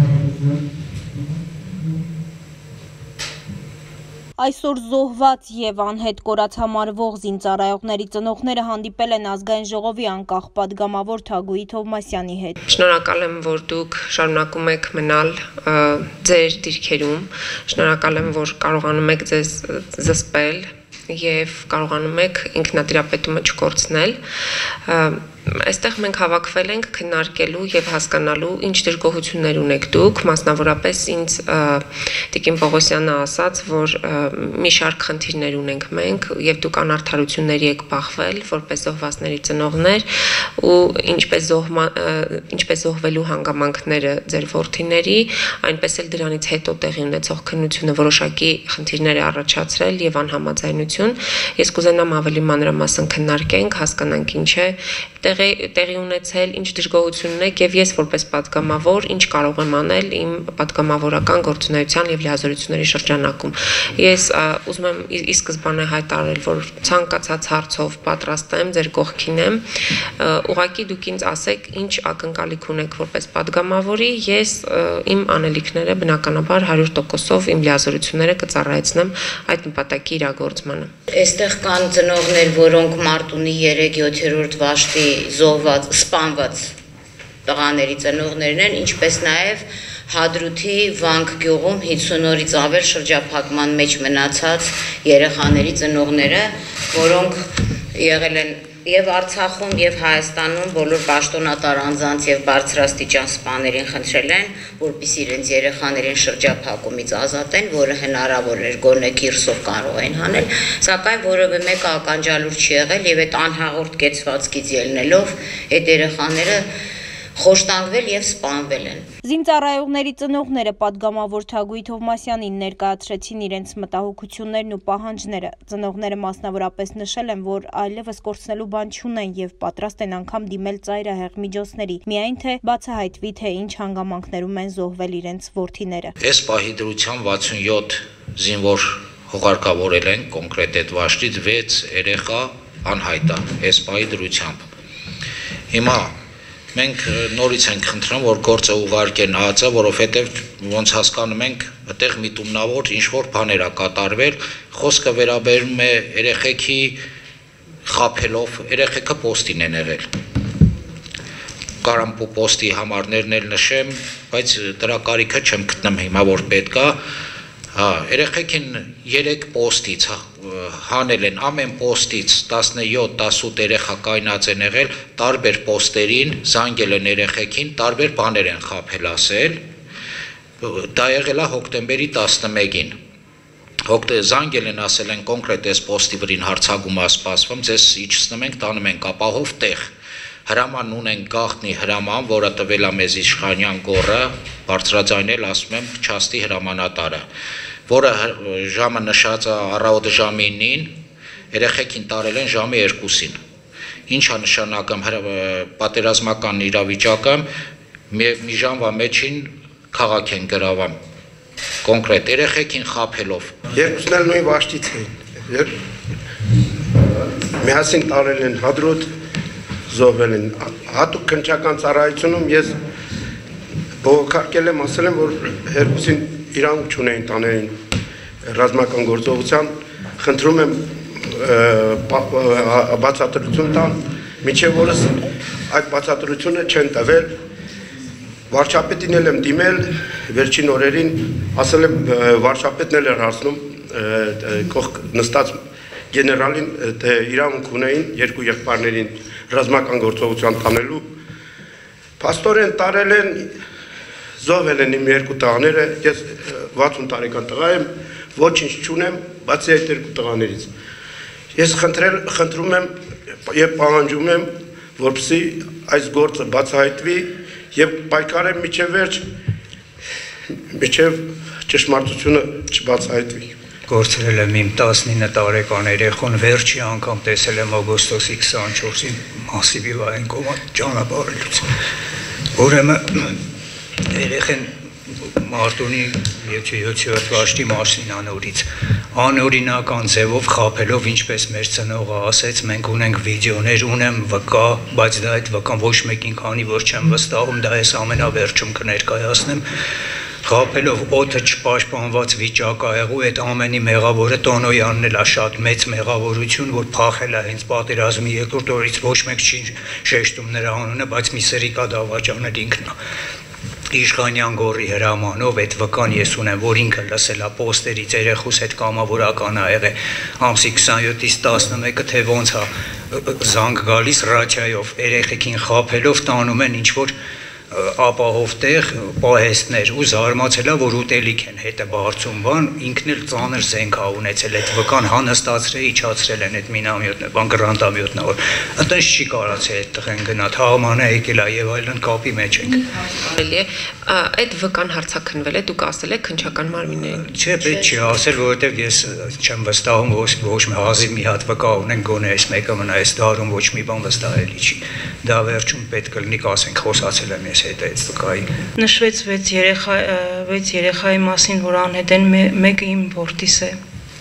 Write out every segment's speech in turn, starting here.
Այսօր զոհված և անհետ կորած համարվող զինծառայողների ծնողները հանդիպել են ազգային ժողովի անկախ պատգամավոր Թագուհի Թովմասյանի հետ։ Շնորհակալ եմ, որ դուք շարունակում եք մնալ ձեր դիրքերում, շնորհակալ եմ, որ կարողանում եք ձեզ զսպել և կարողանում եք ինքնատիրապետումը չկորցնել։ Այստեղ մենք հավաքվել ենք քննարկելու և հասկանալու ինչ դժգոհություններ ունեք դուք, մասնավորապես ինձ Տիկին Պողոսյանը ասաց, որ մի շարք խնդիրներ ունենք մենք և դուք անարդարությունների եք բախվել որպես զոհվածների ծնողներ ու ինչպես զոհվելու հանգամանքները ձեր որդիների, այնպես էլ դրանից հետո տեղի ունեցող քննությունը որոշակի խնդիրներ է առաջացրել և անհամաձայնություն։ Ես կուզենամ ավելի մանրամասն քննարկենք, հասկանանք ինչ է տեղի ունեցել, ինչ դժգոհություն ունեք և ես որպես պատգամավոր ինչ կարող եմ անել իմ պատգամավորական գործունեության և լիազորությունների շրջանակում։ Ես ուզում եմ ի սկզբանե հայտարարել, որ ցանկացած հարցով պատրաստ եմ, ձեր կողքին եմ, ուղղակի դուք ինձ ասեք ինչ ակնկալիք ունեք որպես պատգամավորի, ես իմ անելիքները բնականաբար 100%-ով իմ լիազորությունները կծառայեցնեմ այդ նպատակի իրագործմանը։ Այստեղ կան ծնողներ, որոնք մարտունի 3-7-րդ վաշտի զոհված, սպանված տղաների ծնողներն են, ինչպես նաև Հադրութի Վանք գյուղում 50 օրից ավել շրջափակման մեջ մնացած երեխաների ծնողները, որոնք եղել են և Արցախում և Հայաստանում բոլոր պաշտոնատար անձանց և բարձրաստիճան սպաներին խնդրել են, որպեսզի իրենց երեխաներին շրջափակումից ազատեն, որը հնարավոր էր գոնե քիրսով կարող էին անել, սակայն որևէ մեկը ականջալուր չի եղել և այդ անհաղորդ կեցվածքից ելնելով այդ երեխաները խոշտանգվել և սպանվել են։ Զինծառայողների ծնողները պատգամավոր Թագուհի Թովմասյանին ներկայացրեցին իրենց մտահոգություններն ու պահանջները։ Ծնողները մասնավորապես նշել են, որ այլևս կորցնելու բան չունեն և պատրաստ են անգամ դիմել ծայրահեղ միջոցների, միայն թե բացահայտվի, թե ինչ հանգամանքներում են զոհվել իրենց որդիները։ Այս պահի դրությամբ 67 զինվոր հուղարկավորել են, կոնկրետ այդ վաշտից 6 երեխա անհայտ է, այս պահի դրությամբ։ Հիմա մենք նորից ենք խնդրում, որ գործը ուղարկեն ԱԱԾ, որովհետև ոնց հասկանում ենք, այդտեղ միտումնավոր ինչ-որ բաներ է կատարվել, խոսքը վերաբերում է երեխեքի խաբելով, երեխեքը պոստին են եղել։ Կարամ պոստի համարներն էլ նշեմ, բայց դրա կարիքը չեմ գտնում հիմա, որ պետք է։ Երեխեքին 3 պոստից հանել են, ամեն պոստից 17-18 երեխա կայնած են եղել, տարբեր պոստերին, զանգել են երեխեքին, տարբեր բաներ են խաբել ասել, դա եղել է հոկտեմբերի 11-ին, զանգել են ասել են կոնկրետ այս պոստի վրին հարցագում է սպասվում, ձեզ իջեցնում ենք, տանում ենք ապահով տեղ, հրաման ունենք գաղտնի հրաման, որը տվել է մեզ Իշխանյան գոռը, բարձրաձայնել ասում եմ Փչաստի հրամանատարը, որը ժամը նշած է առավոտը ժամի 9-ին, երեխեքին տարել են ժամի 2-ին։ Ինչ է նշանակում պատերազմական իրավիճակը, մի ժամվա մեջին քաղաք են գրավում, կոնկրետ երեխեքին խաբելով։ Երկուսն էլ նույն վաշտից էին, միասին տարել են Հադրութ, զոհվել են։ Հատուկ քննչական ծառայությունում ես բողոքարկել եմ, ասել եմ, որ երկուսին իրանք չունեին տաներին ռազմական գործողության, խնդրում եմ բացատրություն տան, մինչև օրս այդ բացատրությունը չեն տվել, վարչապետին էլ եմ դիմել, վերջին օրերին ասել եմ, վարչապետն էլ էր հարցնում կողք նստած գեներալին, թե իրանք ունեին երկու եղբայրներին ռազմական գործողության տանելու, փաստորեն տարել են, զոհվել են իմ երկու տղաները, ես 60 տարեկան տղա եմ, ոչինչ չունեմ, բացի այդ երկու տղաներից։ Ես խնդրում եմ և պահանջում եմ, որպեսզի այս գործը բացահայտվի և պայքարեմ մինչև վերջ, մինչև ճշմարտությունը չբացահայտվի։ Գործրել եմ իմ 19 տարեկան երեխան, վերջի անգամ տեսել եմ օգոստոսի 24-ին մասիվի վայնկոմատ ճանապարհելուց։ Ուրեմն երեխեն Մարտունի 7-րդ դաշտի մասին անօրինական ձևով խաբելով ինչպես մեր ծնողը ասեց, մենք ունենք վիդեոներ, ունեմ վկա, բայց դա այդ վկան ոչ մեկին քանի որ չեմ վստահում, դա ես ամենավերջում կներկայացնեմ, խաբելով օդը չպաշտպանված վիճակ ա եղու, այդ ամենի մեղավորը Տոնոյանն էլ է շատ մեծ մեղավորություն, որ փախել է հենց պատերազմի երկրորդ օրից ոչ մեկ չի շեշտում նրա անունը, բայց մի սրիկա դավաճանել ինքն է։ Իշխանյան գորի հրամանով այդ վկան ես ունեմ, որ ինքը լսել է պոստերից երեխուս հետ կամավորական ա եղել ամսի 27-ից 11-ը թե ոնց է զանգ գալիս ռադիոյով երեխեքին խաբելով տանում են ինչ-որ ապահով տեղ պահեստներ ու զարմացել է, որ ուտելիք են հետը բարձում բան, ինքն էլ ծանր զենք ա ունեցել, այդ վկան հանստացրել, իջացրել են այդ մինամյոտն, բան գրանտամյոտն ա, որ այդպես չի կարացել այդ տղեն գնա, թաղմանը եկել է եւ այլն կապի մեջ ենք։ Այդ վկան հարցաքնվել է, դուք ասել եք քննչական մարմիններին։ Չէ, պետք չի ասել, որովհետեւ ես չեմ վստահում, ոչ մի հազիվ մի հատ վկա ունենք, գոնե այս մեկը մնա այս դարում ոչ մի բան վստահելի չի։ Դա վերջում պետք է լինի, ասենք, խոսացել եմ ես հետ այդ վկայի։ Նշվեց 6 երեխայի մասին, որ անհետ են, մեկը իմ որդիս է։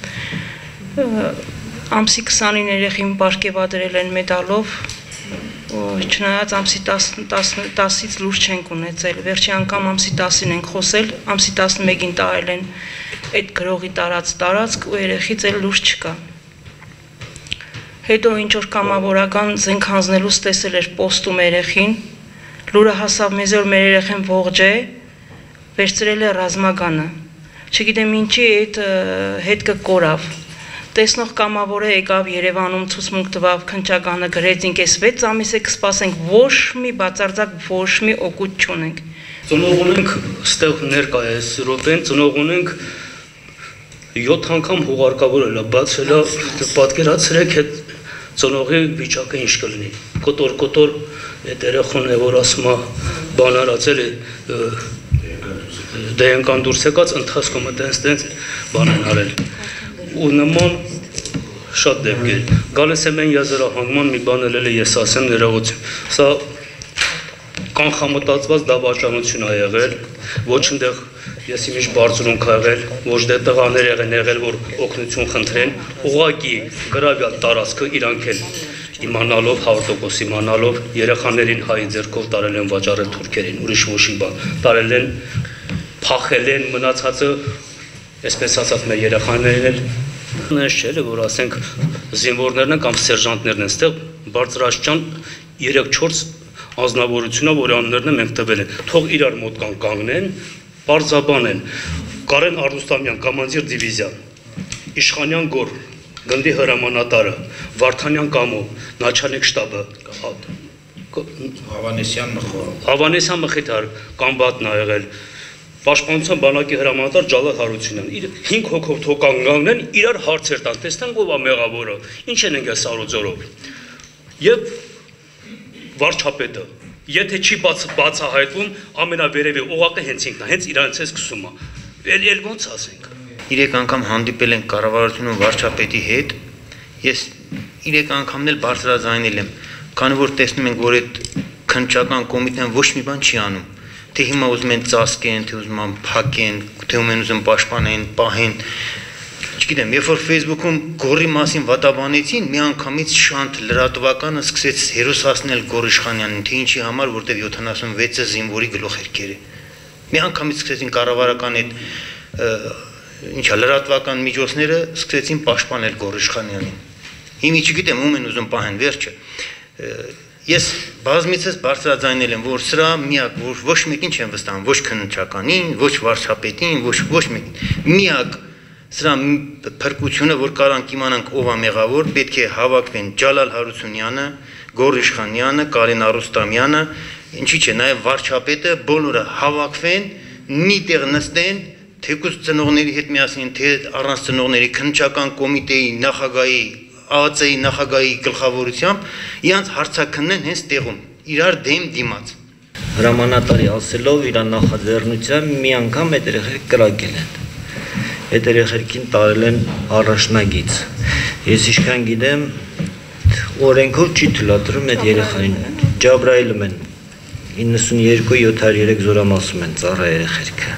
Ամսի 20-ին երեխին պարգևադրել են մեդալով, չնայած ամսի 10-ից լուրջ չենք ունեցել, վերջի անգամ ամսի 10-ին ենք խոսել, ամսի 11-ին տարել են այդ գրողի տարածք ու երեխից էլ լուրջ չկա։ Հետո ինչ-որ կամավորական զենք հանձնելուց տեսել էր պոստում երեխին, լուրը հասավ մեզ որ մեր երեխեն ողջ է, վերցրել է ռազմագանը, չգիտեմ ինչի այդ հետքը կորավ, տեսնող կամավորը եկավ Երևանում ցուցմունք տվավ, քննչականը գրեց, ինք էս 6 ամիս է կսպասենք, ոչ մի բացարձակ, ոչ մի օգուտ չունենք։ Ծնող ունենք, ստեղ ներկա է րոպեն, ծնող ունենք 7 անգամ հուղարկավորել է, բացել է, պատկերացրեք այդ ծնողի վիճակը ինչ կլինի, կոտոր այդ երեխան է, որ ասում է բան արածել է, դե ենքան դուրս եկած ընթացքում է տենց բան են արել։ Ու նման շատ դեպքեր։ Գալիս եմ են եզրահանգման մի բան էլ ես ասեմ ներողություն։ Սա կանխամտածված դավաճանություն ա եղել, ոչ ընդեղ ես իմիջ բարձրունք ա եղել, ոչ դե տղաներ եղել, որ օգնություն խնդրեն, ուղղակի գրավյալ տարածքը իրանք էլ իմանալով, 100% իմանալով, երեխաներին հայի ձեռքով տարել են վաճառել թուրքերին, ուրիշ ոչինչ բան, տարել են, փախել են, մնացածը, այսպես ասած մեր երեխաներն էլ նշ չէ, որ ասենք զինվորներն են կամ սերժանտներն են, ստեղ բարձրաստիճան 3-4 անձնավորությունա, որ անուններն մենք տվել են, թող իրար մոտ կանգնեն, պարզաբանեն, Կարեն Արուստամյան, կամանդիր դիվիզիան, Իշխանյան Գոր, Գնդի հրամանատարը, Վարդանյան Կամո, Նաչալնիկ շտաբը, Հավանեսյան Մխիթար, Կամբատն ա եղել, Պաշտպանության բանակի հրամանատար Ջալալ Հարությունյան, 5 հոգով թող կանգնեն, իրար հարցեր տան, տեսնեն ով ա մեղավորը, ինչ են ընկել Սարոձորով, եւ վարչապետը, եթե չի բացահայտվում, ամենավերևի օղակը հենց ինքն է, հենց իրանց է սկսում է, էլ ոնց ասենք։ 3 անգամ հանդիպել ենք կառավարությունում վարչապետի հետ, ես 3 անգամն էլ բարձրաձայնել եմ, քանի որ տեսնում ենք, որ այդ քննչական կոմիտեն ոչ մի բան չի անում, թե հիմա ուզում են ծածկեն, թե ուզում են փակեն, թե ուզում պաշտպանեն, պահեն, չգիտեմ, երբ որ Facebook-ում Գորի մասին վատաբանեցին, մի անգամից շանթ լրատվականը սկսեց հերոսացնել Գոր Իշխանյանին, թե ինչի համար, որտեղ 76-ը զինվորի գլուխերքեր է։ Մի անգամից սկսեցին կառավարական այդ ինչա լրատվական միջոցները սկսեցին պաշտպանել Գոր Իշխանյանին։ Հիմա չգիտեմ ում են ուզում պահեն վերջը։ Ես բազմիցս բարձրաձայնել եմ, որ սրա միակ ոչ մեկին չեմ վստահում, ոչ քննչականին, ոչ վարչապետին, ոչ մեկին։ Միակ սրա փրկությունը, որ կարանք իմանանք ով է մեղավոր, պետք է հավաքվեն Ջալալ Հարությունյանը, Գոր Իշխանյանը, Կարեն Արուստամյանը, ինչի՞ չէ, նաև վարչապետը, բոլորը հավաքվեն, մի տեղ նստեն, թեկուզ ծնողների հետ միասին, թե առանց ծնողների քննչական կոմիտեի նախագահի, ԱԱՑ-ի նախագահի գլխավորությամբ իրանց հարցաքննեն հենց տեղում, իրար դեմ դիմաց։ Հրամանատարի ասելով իր նախաձեռնությամբ մի անգամ այդ երեխեք կրակել են։ Այդ երեխերքին տարել են առաջնագիծ։ Ես ինչքան գիտեմ, օրենքով չի թույլատրում այդ երեխային Ջաբրայիլում են 92-703 զորամասում են ծառա երեխեքը,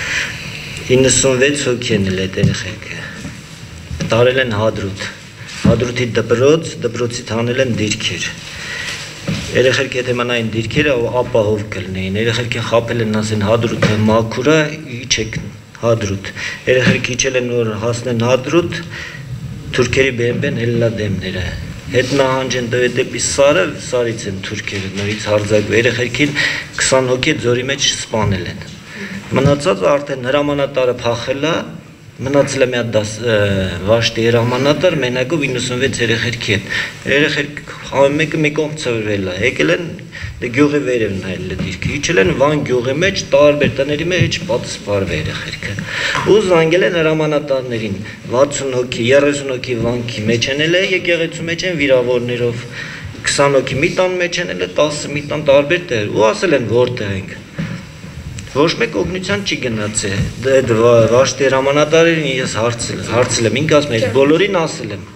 96 հոգի են էլ այդ երեխեքը, տարել են հադրութի դպրոցից հանել են դիրքեր, երեխերքի հետ եմանային դիրքերը ապահով կլնեին, երեխերքի խապել են ասեն հադրութը մաքուրա, իչեք հադրութ, երեխերքի իչել են որ հասնեն հադրութ, թուրքերի բեմբեն հելլա դեմները, հետ նահանջ են տվե դեպի սարը, սարից են թուրքերը նորից հարձակվի, երեխերքին 20 հոգի ձորի մեջ սպանել են, մնացած արդեն հրամանատարը փախել է, մնացել է մի հատ վաշտի հրամանատար մենակով 96 երեխերքի հետ, երեխերք մեկը մի կողմ ծվրվել է, եկել են գյուղի վերև նայել է դիրքը, իջել են Վան գյուղի մեջ, տարբեր տների մեջ պատսպարվ երեխերքը, ու զանգել են հրամանատարներին, 60 հոգի, 30 հոգի վանքի մեջ են էլ է, եկեղեցու մեջ են վիրավորներով, 20 հոգի մի տան մեջ են էլ է, 10 մի տան տարբեր տեղ, ու ասել են որտեղ ենք, ոչ մեկ օգնության չի գնացել, այդ վաշտի հրամանատարին ես հարցել եմ, ինք ասում եմ, բոլորին ասել եմ,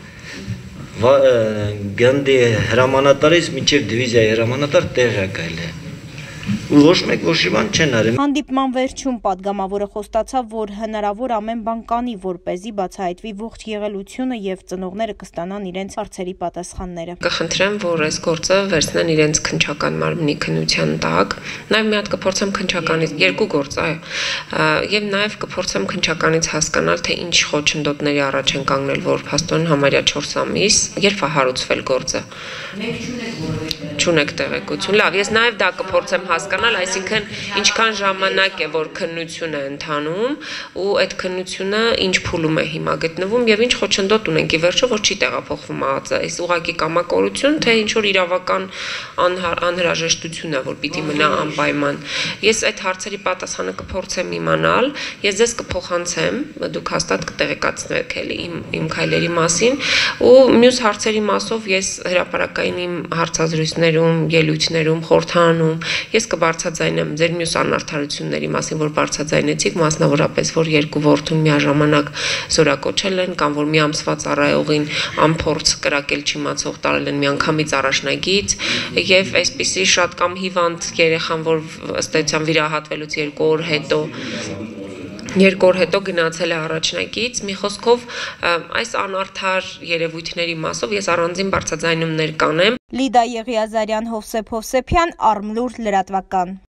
գնդի հրամանատարից մինչև դիվիզիայի հրամանատար տեղակայել է, ու ոչ մեկ ոչ բան չեն արել։ Հանդիպման վերջում պատգամավորը խոստացավ, որ հնարավոր ամեն բան կանի, որպեսզի բացահայտվի ողջ եղելությունը եւ ծնողները կստանան իրենց հարցերի պատասխանները։ Կխնդրեմ, որ այս գործը վերցնեն իրենց քննչական մարմնի քննության տակ, նաեւ մի հատ կփորձեմ քննչականից երկու գործ, եւ նաեւ կփորձեմ քննչականից հասկանալ, թե ինչ խոչընդոտների առաջ են կանգնել, որ փաստորեն համարյա 4 ամիս, երբ է հարուցվել գործը։ Չունեք տեղեկություն։ Լավ, ես նաեւ դա կփորձեմ հասկանալ, այսինքն ինչքան ժամանակ է որ քննություն է ընթանում ու այդ քննությունը ինչ փուլում է հիմա գտնվում եւ ինչ խոչընդոտ ունենք ի վերջո որ չի տեղափոխվում ԱԱԾ, այս ուղղակի կամակորություն թե ինչ որ իրավական անհրաժեշտություն է որ պիտի մնա անպայման։ Ես այդ հարցերի պատասխանը կփորձեմ իմանալ, ես ձեզ կփոխանցեմ, դուք հաստատ կտեղեկացնեք էլի իմ քայլերի մասին ու մյուս հարցերի մասով ես հրապարակային իմ հարցազրույցներում, ելույթներում, խորհրդանում ես կբարձրաձայնեմ ձեր մյուս անարդարությունների մասին, որ բարձրաձայնեցիք, մասնավորապես, որ երկու որդուն միաժամանակ զորակոչել են կամ որ մի ամսվա ծառայողին անփորձ կրակել չիմացող տարել են միանգամից առաջնագից եւ այսպիսի շատ կամ հիվանդ երեխան, որ ըստ էության վիրահատվելուց 2 օր հետո գնացել է առաջնագից, մի խոսքով այս անարդար երևույթների մասով ես առանձին բարձրաձայնումներ կանեմ։ Լիդա Եղիազարյան, Հովսեփ Հովսեփյան, Արմլուր լրատվական։